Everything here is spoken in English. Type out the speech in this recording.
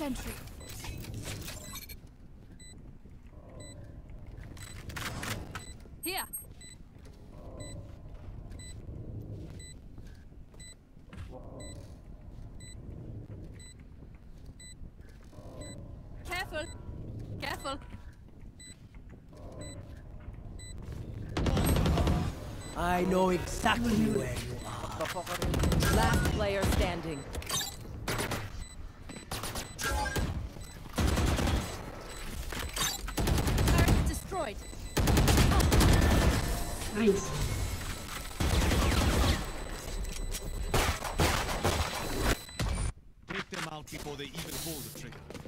sentry. Here. Careful. Careful. I know exactly where you are. Last player standing. Turret destroyed. Nice. Take them out before they even pull the trigger.